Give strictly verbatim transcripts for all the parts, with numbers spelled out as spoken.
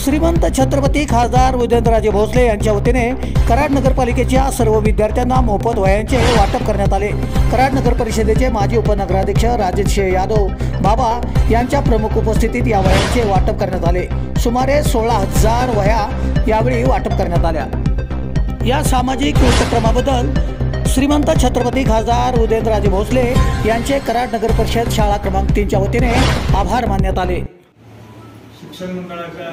श्रीमंत छत्रपती खासदार उदयनराजे भोसले यांच्या वतीने कराड नगरपालिकेच्या सर्व विद्यार्थ्यांना मोफत वह्यांचे वाटप करण्यात आले। कराड नगर परिषदेचे माजी उपनगराध्यक्ष राजेश यादव बाबा यांच्या प्रमुख उपस्थितीत या वह्यांचे वाटप करण्यात आले। सुमारे सोळा हजार वह्या यावेळी वाटप करण्यात आल्या। या सामाजिक उपक्रमाबद्दल श्रीमंत छत्रपती खासदार उदयनराजे भोसले यांचे कराड नगर परिषद शाळा क्रमांक तीनच्या वतीने आभार मानण्यात आले। शिक्षण मंडळाच्या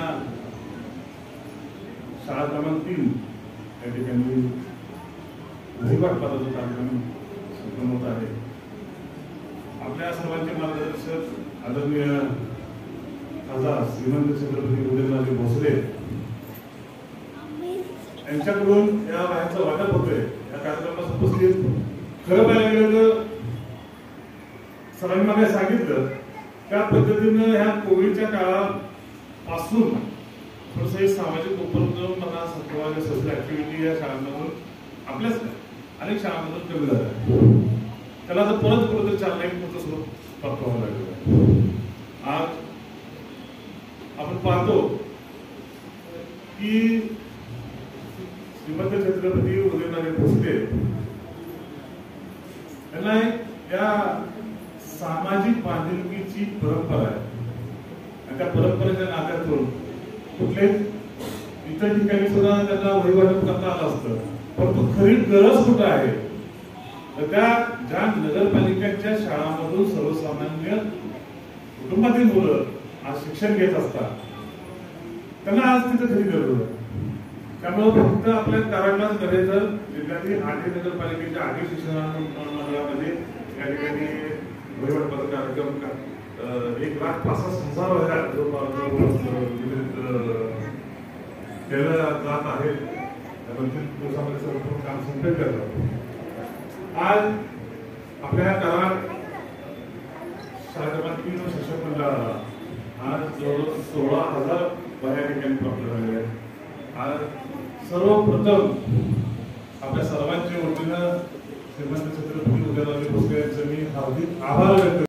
शाळा क्रमांक तीन या ठिकाणी वहीवाटपाचा कार्यक्रम संपन्न होत आहे। आपल्या सर्वांचे मार्गदर्शक आदरणीय खासदार श्रीमंत छत्रपती उदयनराजे भोसले यांच्याकडून या वह्यांचं वाटप होतंय। या कार्यक्रमात उपस्थित खरं पाहायला गेलं सरांनी मला सांगितलं त्या पद्धतीनं ह्या कोविडच्या काळापासून थोडंसं सामाजिक उपक्रम म्हणा समाज सोशल ऍक्टिव्हिटी या शाळांमधून आपल्याच अनेक शाळांमधून कमी झाल्या। त्याला जर परत कुठं चालना एक मोठं स्वरूप प्राप्त व्हावं लागलं। आज आपण पाहतो की श्रीमंत छत्रपती उदयनराजे भोसले यांना या सामाजिक बांधिलकीची परंपरा आहे आणि त्या परंपरेच्या नात्यातून कुठले इतर ठिकाणी सुद्धा त्यांना वहीवाटप करता आलं असतं, परंतु खरी गरज कुठं आहे तर त्या ज्या नगरपालिकेच्या शाळांमधून सर्वसामान्य कुटुंबातील मुलं आज शिक्षण घेत असतात त्यांना आज तिथे खरी गरज आहे। त्यामुळे फक्त आपल्या कराडलाच नव्हे तर जिल्ह्यातील आठही नगरपालिकेच्या आठही शिक्षण मंडळामध्ये या ठिकाणी वहीवाटपाचा कार्यक्रम एक लाख पासष्ट हजार वह्या केलं जात आहे। दोन तीन दिवसामध्ये सर्व काम संपन्न करतात। आज आपल्या कराड शाळा क्रमांक तीन शिक्षक मंडळाला आज जवळ सोळा हजार वह्या ठिकाणी प्राप्त झालेल्या आहेत। आज सर्वप्रथम आपल्या सर्वांच्या वतीनं श्रीमंत छत्रपती उदयनराजे भोसले यांचे मी हार्दिक आभार व्यक्त